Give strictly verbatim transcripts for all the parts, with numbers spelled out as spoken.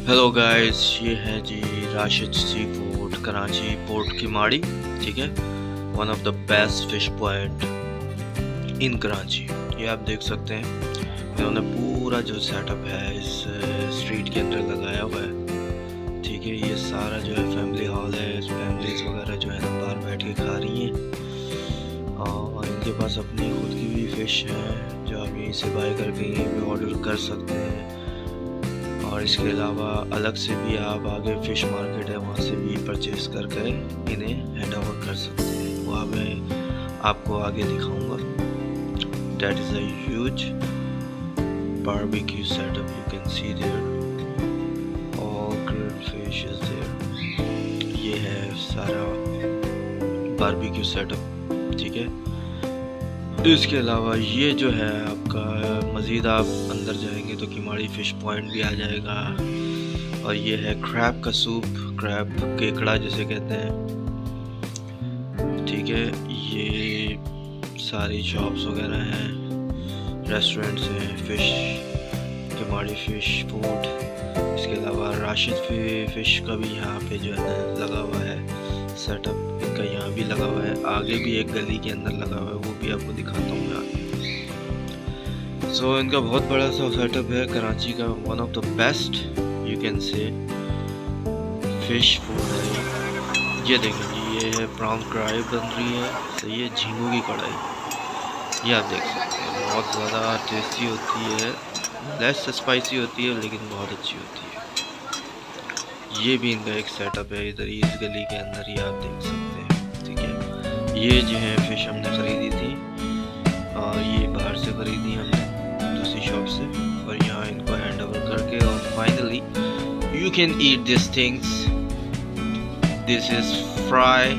Hello guys, ये है जी Rashid seafood Karachi port की माड़ी। ठीक है, one of the best fish point in Karachi. ये आप देख सकते हैं, इन्होंने पूरा जो सेटअप है इस स्ट्रीट के अंदर लगाया हुआ है। ठीक है, ये सारा जो है फैमिली हॉल है, फैमिलीज वगैरह जो है ना बाहर बैठ के खा रही हैं और इनके पास अपनी खुद की भी फ़िश है जो आप यहीं से बाय करके यहीं भी ऑर्डर कर सकते हैं। और इसके अलावा अलग से भी आप आगे फ़िश मार्केट है वहाँ से भी परचेज़ करके इन्हें हैंड ओवर कर सकते हैं। वहाँ मैं आपको आगे दिखाऊंगा। That is a huge barbecue setup, you can see there, all grilled fish is there। ये है सारा बारबेक्यू सेटअप। ठीक है, इसके अलावा ये जो है आपका मज़ीद आप अंदर जाएंगे तो किमाड़ी फ़िश पॉइंट भी आ जाएगा। और ये है क्रैब का सूप, क्रैब केकड़ा जिसे कहते हैं। ठीक है, ये सारी शॉप्स वगैरह हैं, रेस्टोरेंट्स हैं, फ़िश किमाड़ी फ़िश फूड। इसके अलावा राशिद फ़िश का भी यहाँ पे जो है ना लगा हुआ है सेटअप, इनका यहाँ भी लगा हुआ है। आगे भी एक गली के अंदर लगा हुआ है, वो भी आपको दिखाता हूँ मैं आगे। सो so, इनका बहुत बड़ा सा सेटअप है कराची का, one of the best you can say fish food है। ये देखें जी, ये है प्राउन कढ़ाई बन रही है, तो ये झींगों की कढ़ाई, ये आप देख सकते हैं। बहुत ज़्यादा टेस्टी होती है, लेस स्पाइसी होती है लेकिन बहुत अच्छी होती है। ये भी इनका एक सेटअप है इधर ही इस गली के अंदर ही आप देख सकते हैं। ठीक है, ये जो है फिश हमने ख़रीदी थी और ये बाहर से ख़रीदी हमने दूसरी शॉप से, और यहाँ इनको हैंड ओवर करके और finally you can eat this things. This is fry,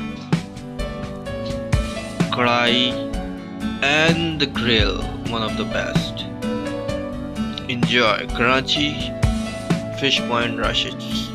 karahi and the grill, one of the best. Enjoy Karachi fish point Rashid.